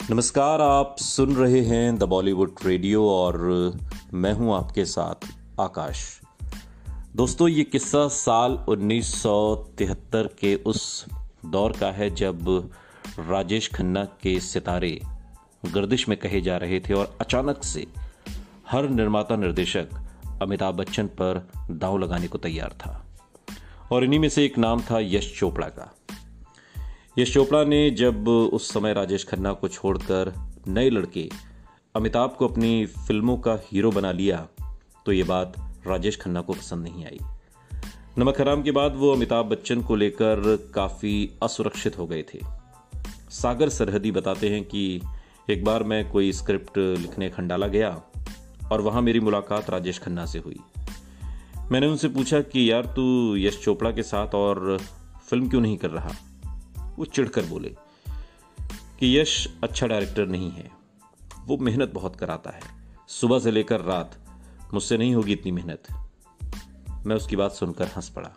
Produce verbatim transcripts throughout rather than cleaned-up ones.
नमस्कार, आप सुन रहे हैं द बॉलीवुड रेडियो और मैं हूं आपके साथ आकाश। दोस्तों, ये किस्सा साल उन्नीस सौ तिहत्तर के उस दौर का है जब राजेश खन्ना के सितारे गर्दिश में कहे जा रहे थे और अचानक से हर निर्माता निर्देशक अमिताभ बच्चन पर दांव लगाने को तैयार था और इन्हीं में से एक नाम था यश चोपड़ा का। यश चोपड़ा ने जब उस समय राजेश खन्ना को छोड़कर नए लड़के अमिताभ को अपनी फिल्मों का हीरो बना लिया तो ये बात राजेश खन्ना को पसंद नहीं आई। नमक हराम के बाद वो अमिताभ बच्चन को लेकर काफ़ी असुरक्षित हो गए थे। सागर सरहदी बताते हैं कि एक बार मैं कोई स्क्रिप्ट लिखने खंडाला गया और वहाँ मेरी मुलाकात राजेश खन्ना से हुई। मैंने उनसे पूछा कि यार, तू यश चोपड़ा के साथ और फिल्म क्यों नहीं कर रहा। वो चिढ़कर बोले कि यश अच्छा डायरेक्टर नहीं है, वो मेहनत बहुत कराता है, सुबह से लेकर रात, मुझसे नहीं होगी इतनी मेहनत। मैं उसकी बात सुनकर हंस पड़ा।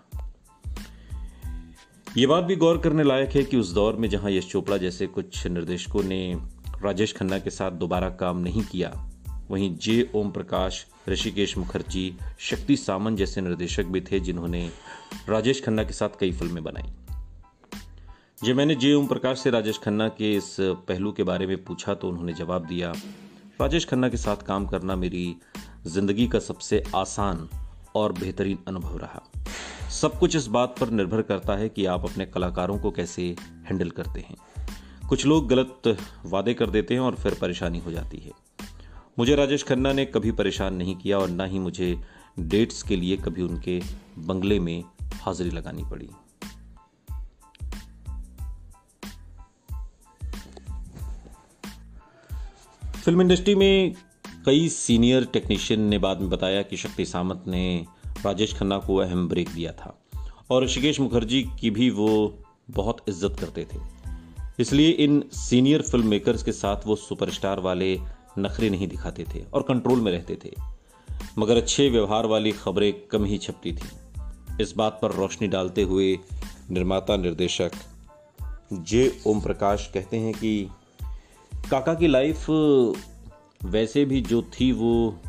ये बात भी गौर करने लायक है कि उस दौर में जहां यश चोपड़ा जैसे कुछ निर्देशकों ने राजेश खन्ना के साथ दोबारा काम नहीं किया, वहीं जे ओम प्रकाश, ऋषिकेश मुखर्जी, शक्ति सामंत जैसे निर्देशक भी थे जिन्होंने राजेश खन्ना के साथ कई फिल्में बनाई। जब मैंने जे ओम प्रकाश से राजेश खन्ना के इस पहलू के बारे में पूछा तो उन्होंने जवाब दिया, राजेश खन्ना के साथ काम करना मेरी जिंदगी का सबसे आसान और बेहतरीन अनुभव रहा। सब कुछ इस बात पर निर्भर करता है कि आप अपने कलाकारों को कैसे हैंडल करते हैं। कुछ लोग गलत वादे कर देते हैं और फिर परेशानी हो जाती है। मुझे राजेश खन्ना ने कभी परेशान नहीं किया और ना ही मुझे डेट्स के लिए कभी उनके बंगले में हाजिरी लगानी पड़ी। फिल्म इंडस्ट्री में कई सीनियर टेक्नीशियन ने बाद में बताया कि शक्ति सामंत ने राजेश खन्ना को अहम ब्रेक दिया था और ऋषिकेश मुखर्जी की भी वो बहुत इज्जत करते थे। इसलिए इन सीनियर फिल्म मेकर्स के साथ वो सुपरस्टार वाले नखरे नहीं दिखाते थे और कंट्रोल में रहते थे, मगर अच्छे व्यवहार वाली खबरें कम ही छपती थी। इस बात पर रोशनी डालते हुए निर्माता निर्देशक जे ओम प्रकाश कहते हैं कि काका की लाइफ वैसे भी जो थी वो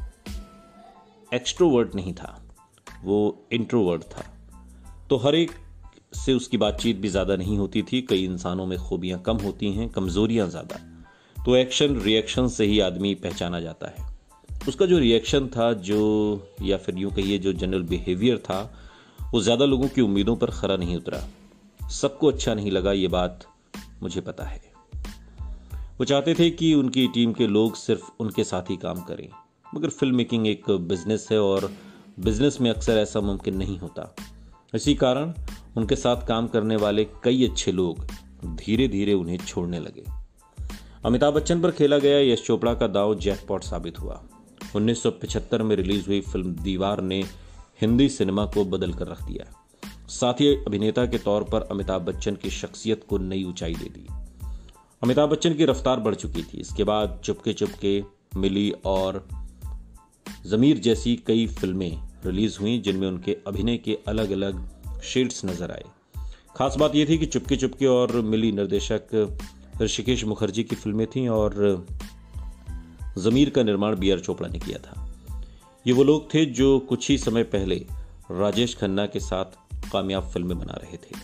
एक्सट्रोवर्ट नहीं था, वो इंट्रोवर्ट था। तो हर एक से उसकी बातचीत भी ज़्यादा नहीं होती थी। कई इंसानों में खूबियां कम होती हैं, कमज़ोरियां ज़्यादा। तो एक्शन रिएक्शन से ही आदमी पहचाना जाता है। उसका जो रिएक्शन था, जो या फिर यूँ कहिए जो जनरल बिहेवियर था, वो ज़्यादा लोगों की उम्मीदों पर खरा नहीं उतरा। सबको अच्छा नहीं लगा, ये बात मुझे पता है। वो चाहते थे कि उनकी टीम के लोग सिर्फ उनके साथ ही काम करें, मगर फिल्म मेकिंग एक बिजनेस है और बिजनेस में अक्सर ऐसा मुमकिन नहीं होता। इसी कारण उनके साथ काम करने वाले कई अच्छे लोग धीरे धीरे उन्हें छोड़ने लगे। अमिताभ बच्चन पर खेला गया यश चोपड़ा का दांव जैकपॉट साबित हुआ। उन्नीस सौ पचहत्तर में रिलीज हुई फिल्म दीवार ने हिंदी सिनेमा को बदल कर रख दिया। साथ ही अभिनेता के तौर पर अमिताभ बच्चन की शख्सियत को नई ऊंचाई दे दी। अमिताभ बच्चन की रफ्तार बढ़ चुकी थी। इसके बाद चुपके चुपके, मिली और ज़मीर जैसी कई फिल्में रिलीज हुई जिनमें उनके अभिनय के अलग अलग शेड्स नजर आए। खास बात यह थी कि चुपके चुपके और मिली निर्देशक ऋषिकेश मुखर्जी की फिल्में थीं और ज़मीर का निर्माण बी आर चोपड़ा ने किया था। ये वो लोग थे जो कुछ ही समय पहले राजेश खन्ना के साथ कामयाब फिल्में बना रहे थे।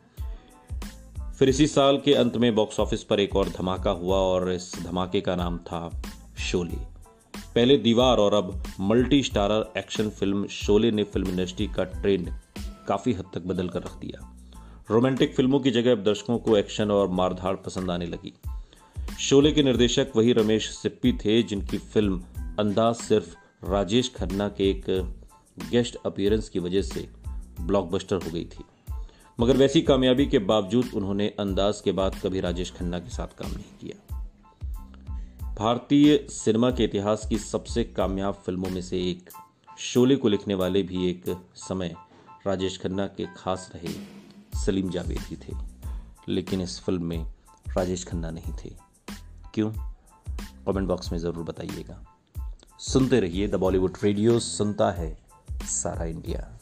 फिर इसी साल के अंत में बॉक्स ऑफिस पर एक और धमाका हुआ और इस धमाके का नाम था शोले। पहले दीवार और अब multi starrer action film Sholay ने फिल्म इंडस्ट्री का ट्रेंड काफी हद तक बदल कर रख दिया। रोमांटिक फिल्मों की जगह अब दर्शकों को एक्शन और मारधाड़ पसंद आने लगी। शोले के निर्देशक वही रमेश सिप्पी थे जिनकी फिल्म अंदाज सिर्फ राजेश खन्ना के एक गेस्ट अपीयरेंस की वजह से ब्लॉकबस्टर हो गई थी, मगर वैसी कामयाबी के बावजूद उन्होंने अंदाज के बाद कभी राजेश खन्ना के साथ काम नहीं किया। भारतीय सिनेमा के इतिहास की सबसे कामयाब फिल्मों में से एक शोले को लिखने वाले भी एक समय राजेश खन्ना के खास रहे सलीम जावेद थे, लेकिन इस फिल्म में राजेश खन्ना नहीं थे। क्यों? कमेंट बॉक्स में ज़रूर बताइएगा। सुनते रहिए द बॉलीवुड रेडियो, सुनता है सारा इंडिया।